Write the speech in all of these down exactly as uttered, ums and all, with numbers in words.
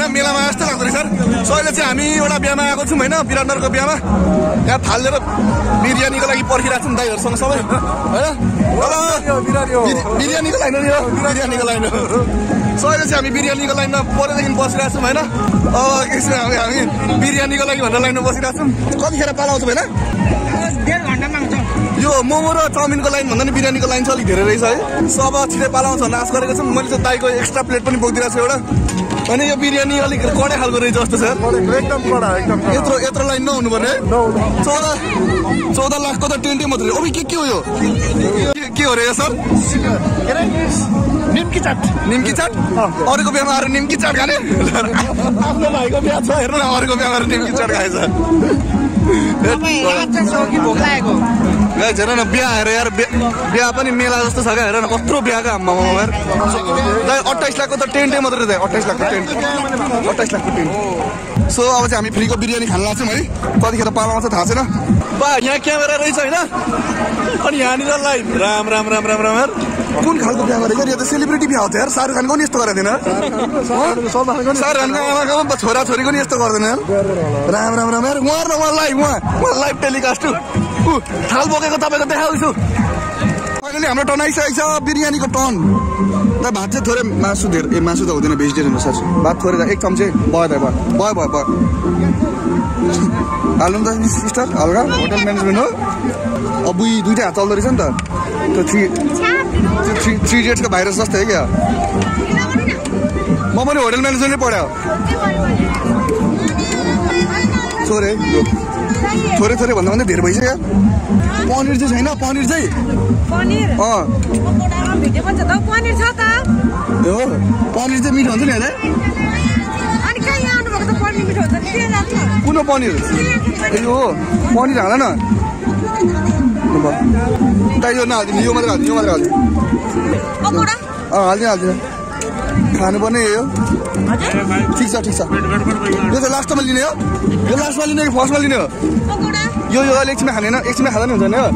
होइन मेलामा जस्तो लाग्दो रहेछ सो अहिले चाहिँ हामी एउटा बिहामा आएको छौँ होइन विराटनगरको बिहामा यहाँ थालेर बिरियानीको लागि पर्खिरहेको छौँ दाइहरूसँग सबै होइन बिरियानीको लाइन हो बिरियानीको लाइन हो सो अहिले चाहिँ हामी बिरियानीको लाइनमा परेदेखि बसिरहेको छौँ होइन अब एकछिन हामी हामी बिरियानीको लागि भनेर लाइनमा बसिरहेको छौँ कतिखेर पाला आउँछौँ होइन डेढ घन्टामा आउँछ यो मोमो र चाउमिनको लाइन भन्दा नि बिरियानीको लाइन चाहिँ अलिक धेरै रहेछ है सो अब छिटै पाला आउँछ भन्ने आश गरेको छौँ मैले चाहिँ दाइको एक्स्ट्रा प्लेट पनि बोकिदिरहेको छु एउटा अनि यो बिरियानी अलिक कडै खालको रहेछ जस्तो छ एकदम कडा एकदम यत्रो यत्रो लाइन नहुनु पर्ने चौध चौध लाखको त टेन्टै मात्रै अब के के हो यो के हो रे यो सर निम्की चाट निम्की चाट अरूको बिहामा आएर निम्की चाट खाने आफ्नो भाइको बिहा छ हेर्नु न अरूको बिहामा आएर निम्की चाट खाएछ हेर न बिहा हेर यार बिहा पनि मेला जस्तो छ क्या हेर न कत्रो बिहाको आम्मा यार अट्ठाइस लाखको त टेन्टै मात्रै छ अट्ठाइस लाखको टेन्ट अट्ठाइस लाखको टेन्ट सो अब चाहिँ हामी फ्रीको बिरियानी खान लाग्छौँ है कतिखेर पाला आउँछ थाहा छैन बा यहाँ क्यामेरा रहेछ होइन अनि यहाँनिर लाइभ राम राम राम राम राम कुन खालको बिहा गरेको यो त सेलिब्रिटी बिहा हो त यार शाहरुख खानको पनि यस्तो गरेको थिएन शाहरुख खानको आमाको छोरा छोरीको नि यस्तो गर्दैन राम राम राम यार उहाँ र उहाँ लाइभ उहाँ उहाँ लाइभ टेलिकास्ट ऊ थाल बोकेको तपाईँको देखाउँछु फाइनली हाम्रो टर्न आइसकेको छ बिरियानीको टर्न त भात चाहिँ थोरै मासु धेरै ए मासु त हुँदैन भेजिटेरियन हो साँच्चै भात थोरै एक चम्चे भयो त भयो भयो भयो भयो हाल्नु त सिस्टर हल्का होटल म्यानेजमेन्ट हो अब बुई दुइटै हात चल्दो रहेछ नि त त्यो थ्री थ्री थ्री इडियट्सको भाइरस जस्तै हो क्या म पनि होटल म्यानेजमेन्टै पढायो छोरे थोरै थोरै भन्दा भन्दा धेरै भइसक्यो पनिर चाहिँ छैन पनिर चाहिँ अँ हो पनिर चाहिँ मिठो हुन्छ नि होइन कुन पनिर ए हो पनिर हाल न दाइ यो नहालिदिनु यो मात्रै हालिदिनु यो मात्रै हालिदिनु अँ हालिदिनु हालिदिनु खानुपर्ने हो ठिक छ ठिक छ यो त लास्टमा लिने हो यो लास्टमा लिने कि फर्स्टमा लिने हो यो यो अहिले एकछिनमा खाने होइन एकछिनमा खाँदा नि हुन्छ नि हो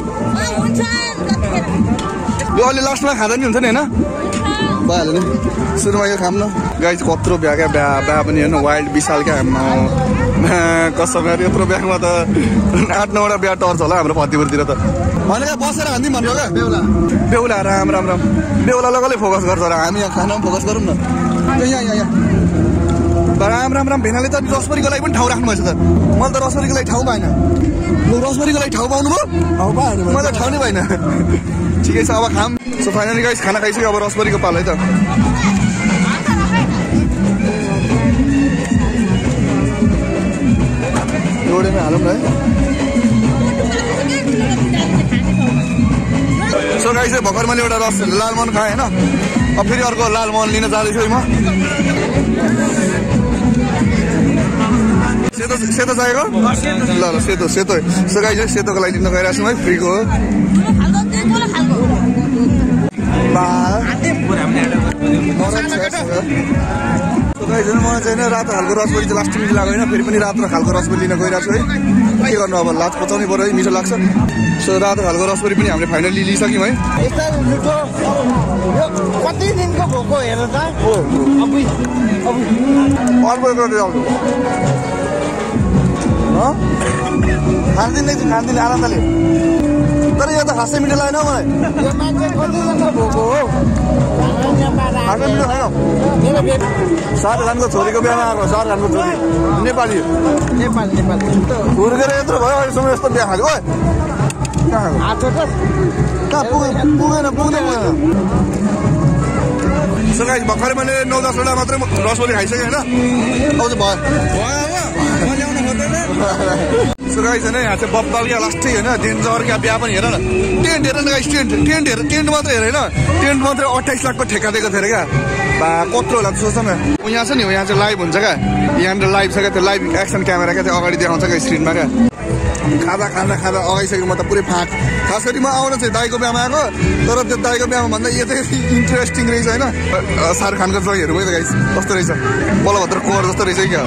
यो अहिले लास्टमा खाँदा नि हुन्छ नि होइन भइहाल्यो नि सुरुमा यो खाम न गाई कत्रो बिहा क्या बिहा बिहा पनि हेर्नु वाइल्ड विशाल क्या कसम यत्रो बिहामा त आठ नौवटा बिहा टर्छ होला हाम्रो भतिपुरतिर त भने क्या बसेर खान्थ्यौँ भन्नु क्या बेहुला बेहुला राम राम राम बेहुला लगलै फोकस गर्छ र हामी यहाँ खानामा फोकस गरौँ न यहाँ यहाँ यहाँ राम राम राम भेनाले त रसबरीको लागि पनि ठाउँ राख्नु भएछ त मैले त रसबरीको लागि ठाउँ पाएन रसबरीको लागि ठाउँ पाउनु भयो मैले त ठाउँ नै पाएन ठिकै छ अब खाम सो फाइनली गाइस खाना खाइसक्यो अब रसबरीको पाल है त एउटैमा हालौँ न है सो गाइस भर्खर मैले एउटा रस लालमोहन खाएँ होइन अब फेरि अर्को लालमोहन लिन जाँदैछु है म सेतो सेतो चाहिएको ल ल सेतो सेतो सो गाइस सेतोको लागि लिन गइरहेको छु है फ्रीको हो मलाई चाहिँ रातो खालको रसबरी चाहिँ लास्ट मिठो लाग्यो होइन फेरि पनि रातो खालको रसबरी लिन गइरहेको छु है के गर्नु अब लाज पचाउनै पऱ्यो है मिठो लाग्छ सो रातो खालको रसबरी पनि हामीले फाइनली लिइसक्यौँ है कति दिनको भोको हेर त खाँदिन खाँदिन आनन्दले तर यो त खासै मिठो लागेन मलाई यो मान्छे कति दिनको भोको हो खासै मिठो खाएन शाहरुख खानको छोरीको बिहामा आएको शाहरुख खानको छोरी नेपाली नेपाल नेपाल हुर्केर यत्रो भयो अहिलेसम्म यस्तो बिहा खाएको कहाँ पुगेन पुगेन पुग्दैन सो गाइस भर्खरै मैले नौ दसवटा मात्रै रसबरी खाइसकेँ होइन अब चाहिँ भयो सो गाइस होइन यहाँ चाहिँ बब्बाल क्या लास्टै होइन डेन्जर क्या बिहा पनि हेर न टेन्ट हेर न गाइस टेन्ट टेन्ट हेर टेन्ट मात्रै हेर होइन टेन्ट मात्रै अट्ठाइस लाखको ठेक्का दिएको थियो अरे क्या बा कत्रो होला सोच्छ न यहाँ छ नि यहाँ चाहिँ लाइभ हुन्छ क्या यहाँनिर लाइभ छ क्या त्यो लाइभ एक्सन क्यामेरा क्या त्यो अगाडि देखाउँछ क्या स्क्रिनमा क्या खाँदा खाँदा खाँदा अगाइसकेको म त पुरै फाँट खास गरी म आउन चाहिँ दाइको बिहामा आएको तर त्यो दाइको बिहामा भन्दा यो चाहिँ इन्ट्रेस्टिङ रहेछ होइन शाहरुख खानको जोगीहरू पनि त गाइस कस्तो रहेछ बलभद्र कोर जस्तो रहेछ क्या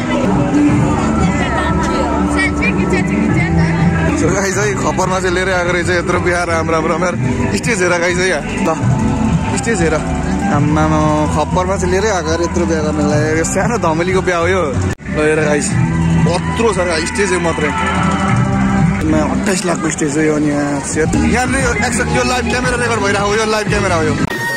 गाइस है खपरमा चाहिँ लिएर आएको रहेछ यत्रो बिहा राम राम राम यार स्टेज हेर गाइस है यहाँ ल स्टेज हेर आम्मामा खप्परमा चाहिँ लिएरै आएको अरे यत्रो बिहा गर्नलाई सानो धमेलीको बिहा हो यो लिएर गाइस कत्रो छ स्टेज मात्रै अट्ठाइस लाखको स्टेज हो यो अनि यहाँ यहाँले यो लाइभ क्यामेरा रेकर्ड भइरहेको यो लाइभ क्यामेरा हो यो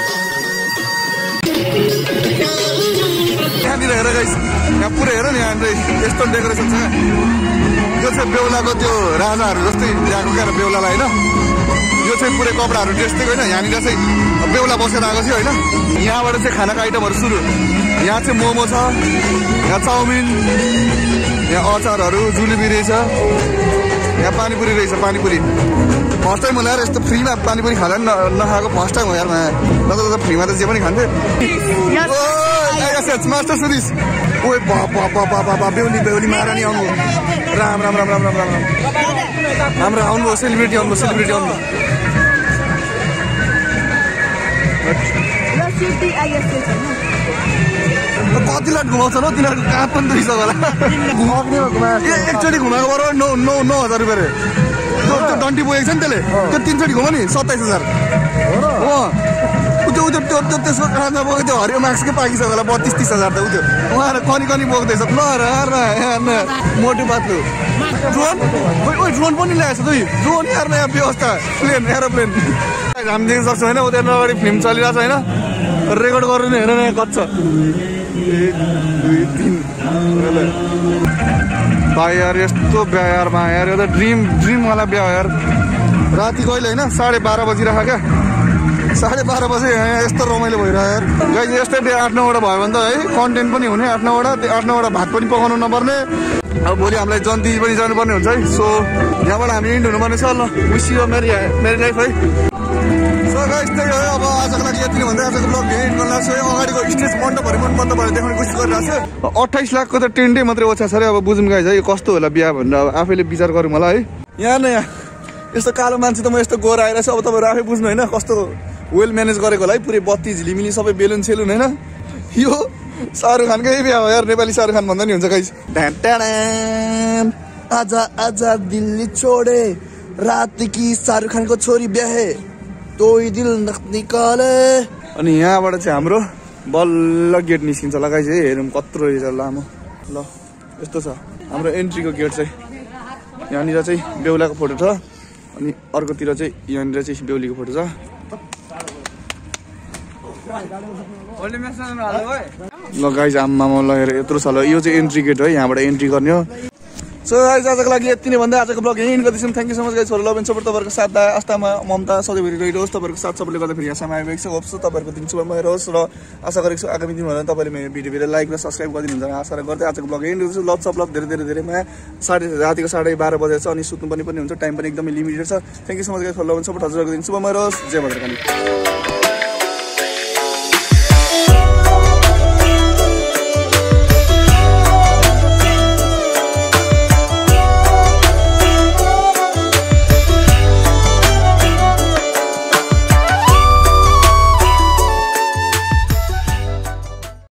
यहाँनिर हेर गाइस यहाँ पुरै हेर नि यहाँनिर यस्तो डेकोरेसन छ यो चाहिँ बेहुलाको त्यो राजाहरू जस्तै ल्याएको क्या बेहुलालाई होइन यो चाहिँ पुरै कपडाहरू ड्रेस दिएको होइन यहाँनिर चाहिँ बेहुला बसेर आएको थियो होइन यहाँबाट चाहिँ खानाको आइटमहरू सुरु यहाँ चाहिँ मोमो छ यहाँ चाउमिन यहाँ अचारहरू जुलेबी रहेछ यहाँ पानीपुरी रहेछ पानीपुरी फर्स्ट टाइम होला यार यस्तो फ्रीमा पानीपुरी खाँदा पनि नखाएको फर्स्ट टाइम हो यार नत्र त फ्रीमा त जे पनि खान्थे मास्टर सुदिस ओ बाबा बाबा बाबा बेहुली बेहुली महारानी आउनु राम राम राम राम राम राम हाम्रो आउनुभयो सेलिब्रेटी आउनुभयो सेलिब्रेटी आउनुभयो कति लाख घुमाउँछ न तिनीहरूको कहाँ पनि दुइसक्यो होला एकचोटि घुमाएको बराबर नौ नौ नौ हजार रुपियाँ रे त्यो डन्टी बोकेको छ नि त्यसले त्यो तिनचोटि घुमा नि सत्ताइस हजार हो त्यो त्यो त्यो त्यो त्यसको काँधमा बोकेको त्यो हरियो मार्क्सकै पाकिसक्यो होला बत्तिस तिस हजार त उ त्यो उहाँहरू कनी कनी बोक्दैछ ल र मोटु पातलो ड्रोन ओ ड्रोन पनि ल्याएको छ दुई ड्रोन यार यहाँ व्यवस्था प्लेन एरोप्लेन हामी देख्न सक्छौँ होइन उनीहरू अगाडि फिल्म चलिरहेको छ होइन रेकर्ड गर्नु नि हेर न यहाँ कति छ एक दुई तिन भाइ यार यस्तो बिहा यार मा यार यो त ड्रिम ड्रिमवाला बिहा हो यार राति कहिले होइन साढे बाह्र बजिरहेको क्या साढे बाह्र बजे यहाँ यस्तो रमाइलो भइरह्यो यार गाइस यस्तै बिहा आठ नौवटा भयो भने त है कन्टेन्ट पनि हुने आठ नौवटा त्यो आठ नौवटा भात पनि पकाउनु नपर्ने अब भोलि हामीलाई जन्ती पनि जानुपर्ने हुन्छ है सो यहाँबाट हामी इन्ड हुनुपर्ने छ ल विश यु मेरी मेरी लाइफ है सो गाइस त्यही हो अब आजको लागि यति नै भन्दै आजको ब्लग एन्ड गर्न लाग्छ अगाडिको स्टेज मण्डपहरू पनि मण्डपहरू देखाउने कोसिस गरिरहेको छ अट्ठाइस लाखको त टेन्टै मात्रै ओछ्या छ अरे अब बुझौँ गाइस है कस्तो होला बिहा भनेर अब आफैले विचार गरौँ होला है यहाँ न यहाँ यस्तो कालो मान्छे त म यस्तो गोरा आइरहेको छु अब तपाईँहरू आफै बुझ्नु होइन कस्तो वेल म्यानेज गरेको होला है पुरै बत्ती झिलिमिली सबै बेलुन सेलुन होइन यो शाहरुख खानकै बिहा हो यार नेपाली शाहरुख खान भन्दा नि हुन्छ गाइस आजा आजा दिल्ली छोडे रात कि शाहरुख खानको छोरी बिहे तोई दिल निकाले अनि यहाँबाट चाहिँ हाम्रो बल्ल गेट निस्किन्छ ल गाइस है हेरौँ कत्रो रहेछ लामो ल यस्तो छ हाम्रो एन्ट्रीको गेट चाहिँ यहाँनिर चाहिँ बेहुलाको फोटो छ अनि अर्कोतिर चाहिँ यहाँनिर चाहिँ बेहुलीको फोटो छ ल गाइस आम्मामा ल हेर यत्रो छ ल यो चाहिँ एन्ट्री गेट हो यहाँबाट एन्ट्री गर्ने हो सो गाइस आजको लागि यति नै भन्दै आजको ब्लग यहीँ गर्दैछौँ thank you so much guys for love and support तपाईँहरूको साथ आस्थामा ममता सधैँभरि रहिरहोस् तपाईँहरूको साथ सबैले गर्दा फेरि यहाँसम्म आइरहेको छ होप्स तपाईँहरूको दिन शुभमय रहोस् र आशा गरेको छु आगामी दिनहरूमा तपाईँले मेरो भिडियो भिडियो लाइक र सब्सक्राइब गरिदिनुहुन्छ आशा गर्दै आजको ब्लग यहीँ गर्दैछु लभ सब लभ धेरै धेरै धेरै माया साढे रातिको साढे बाह्र बजेको छ अनि सुत्नु पनि पनि हुन्छ टाइम पनि एकदमै लिमिटेड छ thank you so much guys for love and support हजुरहरूको दिन शुभमय रहोस् जय भद्रकाली।